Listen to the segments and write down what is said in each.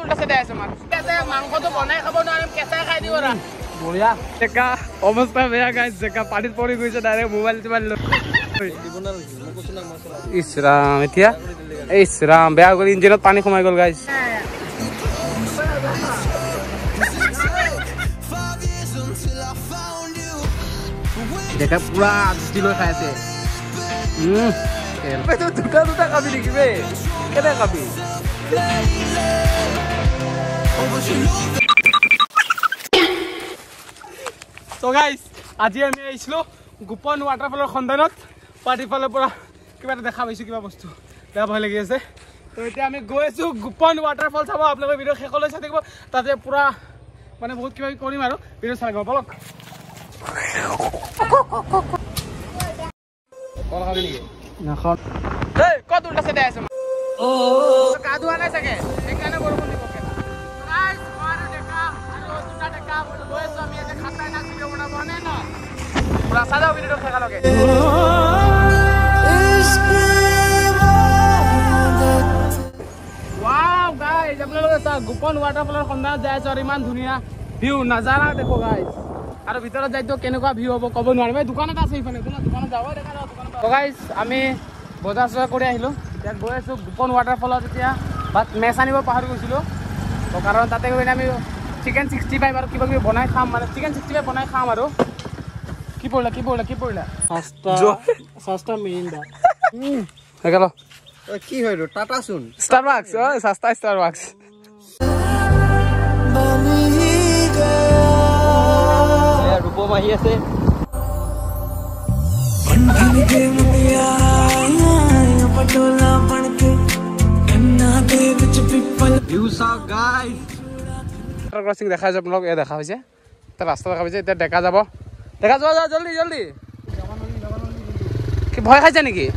উল্টা সাইডে আছে মাছ আছে মাংসটো বনাই খাব নোৱাৰিম কেঁচা খাই দিব ৰা বঢ়িয়া ডেকা অৱস্থা বেয়া গাইছ ডেকা পানীত পৰি গৈছে ডাইৰেক্ট মোবাইল চোবাইল ইছৰাম এতিয়া ইছৰাম বেয়া কৰি ইঞ্জিনত পানী সোমাই গ'ল গাইছ ডেকা পুৰা জুতি লৈ খাই আছে দুটা দুটা খাবি নেকি বে কেনে খাবি তো গাইছ আজি আমি আহিছিলোঁ গোপন ৱাটাৰফলৰ সন্ধানত পাৰ্টিফালৰ পৰা কিবা এটা দেখা পাইছোঁ কিবা বস্তু বেয়া ভয় লাগি আছে তো এতিয়া আমি গৈ আছোঁ গোপন ৱাটাৰফল চাব আপোনালোকে ভিডিঅ' শেষলৈ চাই থাকিব তাতে পুৰা মানে বহুত কিবা কিবি কৰিম আৰু ভিডিঅ' চাই গ'ল বলক কল খাবি নেকি নাখাওঁ এই ক'ত উল্টা চাইডে আছে গা ধোৱা নাই চাগে সেইকাৰণে বৰষুণ দিব Rasada video ke kalau ke. Wow guys, আপোনালোকে চাওক গোপন ৱাটাৰফলৰ সন্ধানত যাই আছো আৰু ইমান ধুনীয়া ভিউ নাজাৰা দেখো গাইজ আৰু ভিতৰত যাইতো কেনেকুৱা ভিউ হ'ব ক'ব নোৱাৰিম এই দোকানত আছে ইফালে দোকানত যাও দেখা যাও দোকানত তো গাইজ আমি বজাৰ চজাৰ কৰি আহিলো এতিয়া গৈ আছো গোপন ৱাটাৰফলত এতিয়া বাট মেচ আনিব পাহৰি গৈছিলো তো কাৰণ তাতে গৈ আমি চিকেন 65 আৰু কিবা কিবি বনাই খাম মানে চিকেন 65 বনাই খাম আৰু কি পড়লা সস্তা মিরিন্ডা গেল কি হয় টাটা শুন স্টারবাক্স সস্তা স্টারবাক্স রূপম আহি আছে ক্রসিং দেখা যায় আপোনালোক দেখা হৈছে ৰাস্তা দেখা পাইছে এতিয়া দেখা যাব দেখা যোৱা জলদি জলদি কি ভয় খাইছে নেকি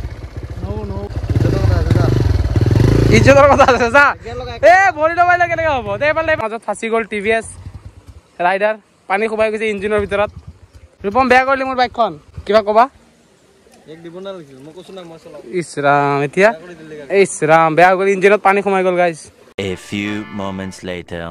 ইজ্জতৰ কথা আছে যা এ ভৰি দবাইলে কেনেকৈ হ'ব দে পালে মাজত ফাঁচি গ'ল টিভিএছ ৰাইডাৰ পানী সোমাই গৈছে ইঞ্জিনৰ ভিতৰত ৰূপম বেয়া কৰিলি মোৰ বাইকখন কিবা ক'বা ইছৰাম এতিয়া ইছৰাম বেয়া কৰি ইঞ্জিনত পানী সোমাই গ'ল guys A few moments later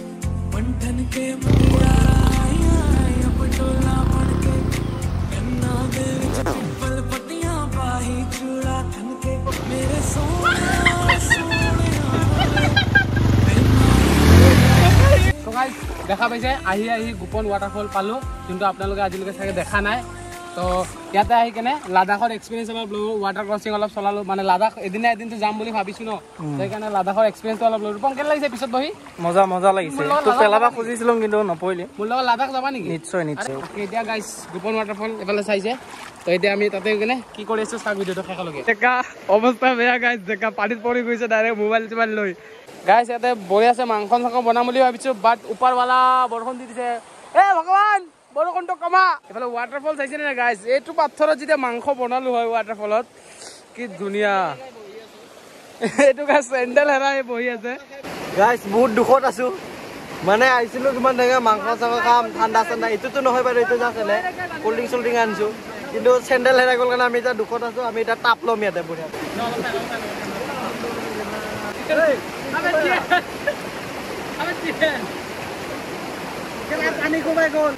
দেখা পাইছে আহি আহি গোপন ৱাটাৰফল পালো কিন্তু আপোনালোকে আজিলৈকে চাগে দেখা নাই তো ইয়াতে আহি কেনে লাডাখৰ এক্সপিৰিয়েঞ্চ অলপ ল'লো ৱাটাৰ ক্ৰছিং অলপ চলালো মানে লাডাখ এদিনটো যাম বুলি ভাবিছো ন সেইকাৰণে লাডাখৰ এক্সপিৰিয়েঞ্চটো অলপ ল'লো ৰূপম কেনে লাগিছে পিছত বহি মজা লাগিছে তো পেলাবা খুজিছিলো কিন্তু নপৰিলে মোৰ লগত লাডাখ যাবা নেকি নিশ্চয় এতিয়া গাইছ গোপন ৱাটাৰফল এফালে চাইছে তো এতিয়া আমি তাতে কেনে কি কৰি আছো চাওক ভিডিঅ'টো শেষলৈকে ডেকা অৱস্থা বেয়া গাইছ ডেকা পানীত পৰি গৈছে ডাইৰেক্ট মোবাইল চোবাইল লৈ গাইছ ইয়াতে বহি আছে মাংস বনাম বুলি ভাবিছো বাট ওপৰৱালা বৰষুণ দি দিছে এ ভগৱান বৰষুণটো কমা এফালে ৱাটাৰফল চাইছে নে গাইছ এইটো পাথৰত যেতিয়া মাংস বনালো হয় ৱাটাৰফলত কি ধুনীয়া এইটো গাইছ চেণ্ডেল হেৰাই বহি আছে গাইছ বহুত দুখত আছো মানে আইছিলো কিমান ধুনীয়া মাংস চাংস খাম ঠাণ্ডা ঠাণ্ডা এইটোতো নহয় বাৰু এইটো জাষ্ট এনে কোল্ড ড্ৰিংক আনিছো কিন্তু চেণ্ডেল হেৰাই গ'ল কাৰণে আমি এতিয়া দুখত আছো আমি এতিয়া তাপ ল'ম ইয়াতে বঢ়িয়া পানী কমাই গ'ল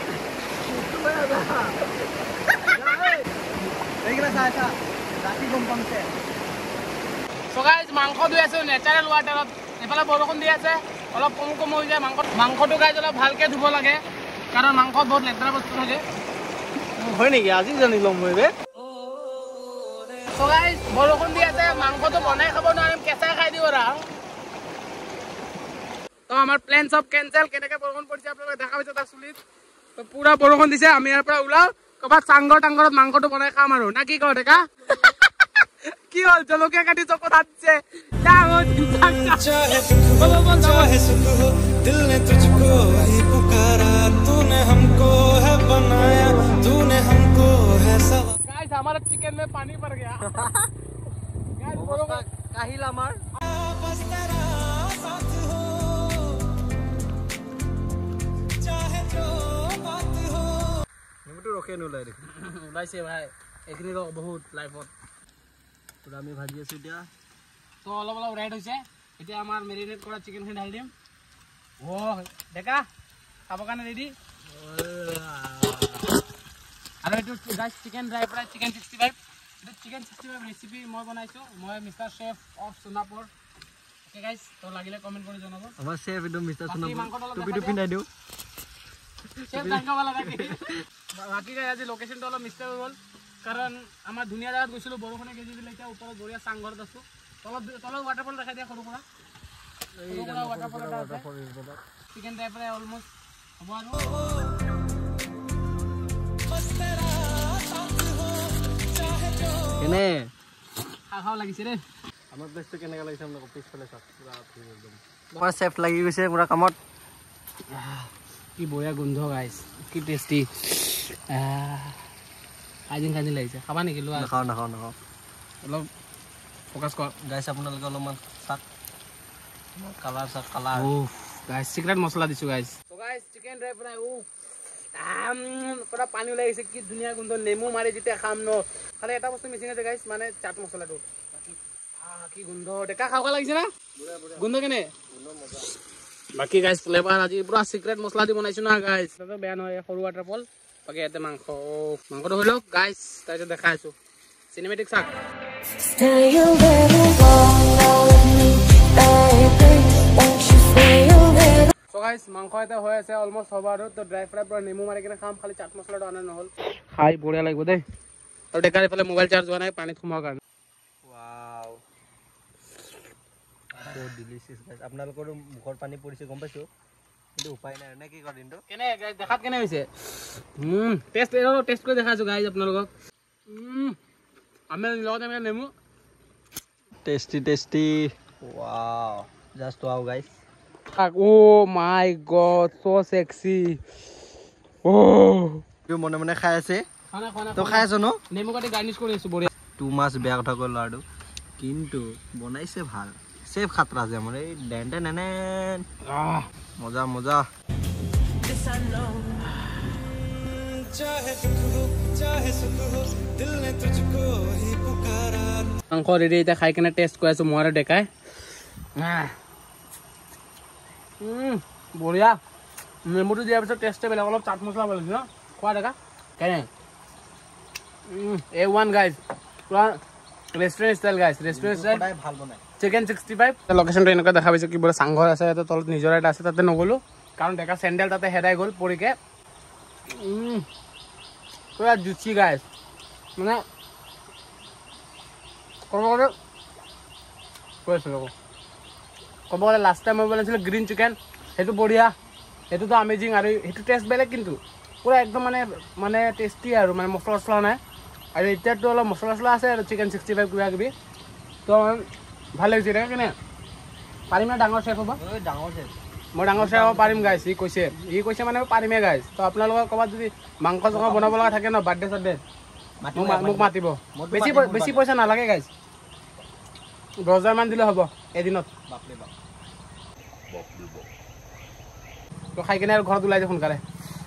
মাংস ধুই আছো নেচাৰেল ৱাটাৰত এফালে বৰষুণ দি আছে অলপ কম হৈ যায় মাংসটো গাইজ অলপ ভালকে ধুব লাগে কাৰণ মাংসত বহুত লেতেৰা বস্তু থাকে হয় নেকি আজি জানিলো মই বৰষুণ দি আছে মাংসটো বনাই খাব নোৱাৰিম কেঁচা খাই দিব ৰা তো আমাৰ প্লেন চব কেঞ্চেল কেনেকৈ বৰষুণ পৰিছে আপোনালোকে দেখা পাইছে তাৰ চুলিত তো পুৰা বৰষুণ দিছে আমি ইয়াৰ পৰা ওলাও ক'ৰবাত চাংঘৰ টাংঘৰত মাংসটো বনাই খাম আৰু না কি কওঁ ডেকা কি হ'ল জলকীয়া কাটি চকু ধাচ্ছে हमारा चिकन में पानी भर गया কাহিল আমাৰ ৰখে নোলাই দেখোন ওলাইছে ভাই এইখিনি বহুত লাইফত পুৰা আমি ভাজি আছো এতিয়া তো অলপ ৰেড হৈছে এতিয়া আমাৰ মেৰিনেট কৰা চিকেনখিনি ঢালি দিম Oh, Deka, apa kan ready? Ada itu guys chicken dry fry, chicken 65. Itu chicken 65 recipe মই বনাইছো, মই mister chef of Sonapur. Okay guys, তো লাগিলে কমেন্ট কৰি জনাব। আমাৰ শেফ একদম মিস্টার সোনাপুর টুপি পিন্ধাই দিও। শেফ জানকা वाला থাকে। বাকি গাইস আজি লোকেশনটো অলপ মিস্টেক হৈ গল, কাৰণ আমাৰ ধুনীয়া জাগাত গৈছিলো বৰখনে কেজি দিলে এতিয়া ওপৰত গৰিয়া সাংঘৰত আছো। তলত ওয়াটারফল দেখাই দিয়া সৰু পৰা। এই ওয়াটারফল আছে। চিকেন ড্রাই ফ্রাই অলমোস্ট হ'ব আৰু কেনে খাও লাগিছে ৰে আমাৰ প্লেসটো কেনেকা লাগিছে আপোনাক পিছফালে চাওক পুৰা ভিৰ একদম আমাৰ শেফ লাগি গৈছে পুৰা কামত কি বঢ়িয়া গোন্ধ গাইছ কি টেষ্টি আইজিং খানি লাগিছে খাবা নেকি লোৱা নাখাওঁ অলপ ফোকাস কৰ গাইছ আপোনালোকে অলপমান চাক কালাৰ চাক কালাৰ গাইছ সিক্ৰেট মছলা দিছো গাইছ তো গাইছ চিকেন ড্ৰাই ফ্ৰাই পুৰা পানী ওলাই গৈছে কি ধুনীয়া গোন্ধ নেমু মাৰি যেতিয়া খাম ন খালি এটা বস্তু মিচিং আছে গাইছ মানে চাট মছলাটো কি গোন্ধ ডেকা খাব লাগিছে না গোন্ধ কেনে বাকি গাইছ ফ্লেভাৰ আজি পুৰা সিক্ৰেট মছলা দি বনাইছো না গাইছ তো বেয়া নহয় সৰু ওয়াটাৰফল বাকি এতে মাংসটো হৈ লওক গাইছ তাৰপিছত দেখাইছো চিনেমেটিক চাক So guys, মাংস এটা হৈ আছে অলমোস্ট হ'ব আৰু তো ড্ৰাই ফ্ৰাই পৰা নেমু মাৰি কিনে খাম খালি চাট মছলাটো আনা নহল খাই বঢ়িয়া লাগিব দেই আৰু ডেকাৰ ইফালে মোবাইল চাৰ্জ হোৱা নাই পানীত সোমোৱাৰ কাৰণে ওয়াও সো ডিলিশিয়াস গাইস আপোনালোকৰ মুখৰ পানী পৰিছে গম পাইছো কিন্তু উপায় নাই নে কি কৰ দিনটো কেনে গাইস দেখাত কেনে হৈছে টেষ্ট কৰি দেখাইছো গাইস আপোনালোকক আমি লগতে আমি নেমু tasty wow just wow guys Oh my god, so sexy. Oh. You মনে খাই আছে খানা তো খাই আছো ন নেমু কাটি গার্নিশ কৰি আছো বঢ়িয়া টু মাছ বেয়া কথা কল আৰু কিন্তু বনাইছে ভাল সেফ খাতৰা যে আমাৰ এই ডেন্টে নেনে মজা মাংস ৰেডি এতিয়া খাই কিনে টেষ্ট কৰি আছো মই আৰু ডেকাই বঢ়িয়া নেমুটো দিয়াৰ পিছত টেষ্টে বেলেগ অলপ চাট মছলা পেলাইছো ন খোৱা ডেকা কেনে A1 গাইজ পুৰা restaurant style guys restaurant style ভাল বনাই চিকেন 65 লোকেশ্যনটো এনেকুৱা দেখা পাইছো কি বোলে চাংঘৰ আছে ইয়াতে তলত নিজৰ এটা আছে তাতে নগ'লো কাৰণ ডেকা চেণ্ডেল তাতে হেৰাই গ'ল পৰিকে পুৰা জুচি গাইজ মানে ক'ব গ'লে লাষ্ট টাইম মই বনাইছিলোঁ গ্ৰীণ চিকেন সেইটো বঢ়িয়া সেইটোতো আমেজিং আৰু সেইটো টেষ্ট বেলেগ কিন্তু পুৰা একদম মানে টেষ্টি আৰু মানে মছলা চছলা নাই আৰু এতিয়াতো অলপ মছলা চছলা আছে আৰু চিকেন 65 কিবা কিবি তো ভাল লাগিছে এতিয়া কেনে পাৰিম না ডাঙৰ চেফ হ'ব মই ডাঙৰ চেফ হ'ব পাৰিম গাইছ ই কৈছে মানে পাৰিমেই গাইছ তো আপোনালোকৰ ক'ৰবাত যদি মাংস চাংস বনাব লগা থাকে ন বাৰ্থডে চাৰ্থডে মোক মাতিব বেছি পইচা নালাগে গাইছ 10,000 মান দিলে হ'ব এদিনত তো খাই কিনে আৰু ঘৰত ওলাই যায় সোনকালে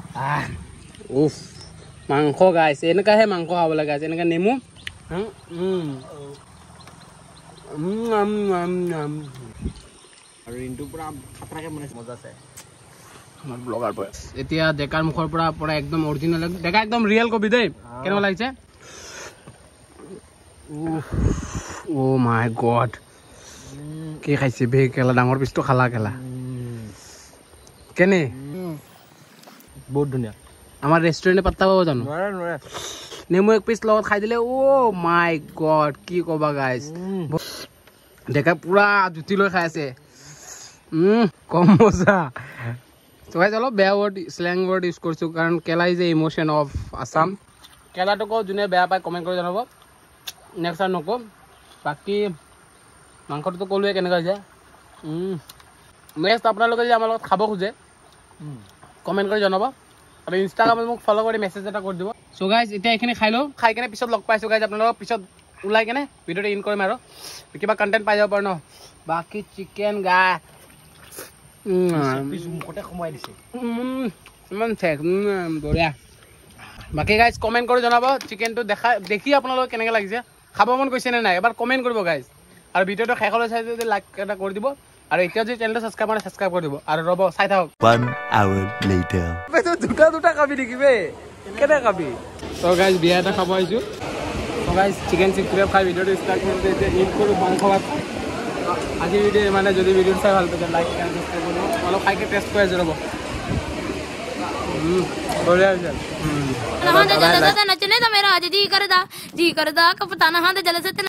মাংস গাইছে এনেকুৱাহে মাংস খাব লাগে গাইছে এনেকুৱা নেমু আৰু ইনটো পুৰা খাতৰাকে বনাইছে মজা আছে আমাৰ ব্লগাৰ পৰা এতিয়া ডেকাৰ মুখৰ পৰা একদম অৰিজিনেল ডেকা একদম ৰিয়েল কবি দেই কেনেকুৱা লাগিছে অ' মাই গড কি খাইছে বে কেলা ডাঙৰ পিচটো খালা কেলা কেনে বহুত ধুনীয়া আমাৰ ৰেষ্টুৰেণ্টে পাত্তা পাব জানো নোৱাৰে নেমু এক পিচ লগত খাই দিলে অ' মাই গড কি ক'বা গাইজ ডেকা পুৰা জুতি লৈ খাই আছে কম মজা গাইজ অলপ বেয়া ৱৰ্ড স্লেং ৱৰ্ড ইউজ কৰিছোঁ কাৰণ কেলা is a emotion of Assam কেলাটোকো যোনে বেয়া পায় কমেণ্ট কৰি জনাব নেক্সট টাইম নকওঁ বাকী মাংসটোতো ক'লোৱে কেনেকুৱা হৈছে নেক্সট আপোনালোকে যদি আমাৰ লগত খাব খোজে কমেণ্ট কৰি জনাব আৰু ইনষ্টাগ্ৰামত মোক ফ'ল' কৰি মেছেজ এটা কৰি দিব চ' গাইজ এতিয়া এইখিনি খাই লওঁ খাই কিনে পিছত লগ পাইছোঁ গাইজ আপোনালোকক পিছত ওলাই কিনে ভিডিঅ'টো ইন কৰিম আৰু কিবা কণ্টেণ্ট পাই যাব পাৰে ন বাকী চিকেন মুখতে সোমাই দিছে ইমান বঢ়িয়া বাকী গাইজ কমেণ্ট কৰি জনাব চিকেনটো দেখি আপোনালোকক কেনেকৈ লাগিছে খাব মন গৈছে নে নাই এবাৰ কমেণ্ট কৰিব গাইজ আৰু ভিডিঅ'টো শেষলৈ চাই যদি লাইক এটা কৰি দিব আৰু এতিয়া যদি চেনেলটো ছাবস্ক্ৰাইব কৰে ছাবস্ক্ৰাইব কৰি দিব আৰু ৰ'ব চাই থাকক 1 hour later. দুটা খাবি নেকি বে কেনে খাবি তো গাইজ বিয়া এটা খাব আহিছোঁ তো গাইজ চিকেন 6 খাই ভিডিঅ'টো ষ্টাৰ্ট কৰোঁ এতিয়া ইট কৰোঁ মাংস ভাত আজি ভিডিঅ' মানে যদি ভিডিঅ'টো চাই ভাল পাইছে লাইক এণ্ড ছাবস্ক্ৰাইব কৰিব অলপ খাইকে টেষ্ট কৰি আছোঁ ৰ'ব বঢ়িয়া হৈছে नहाते जल से नचने तो मेरा आज जी करदा कपतान नहाते जल से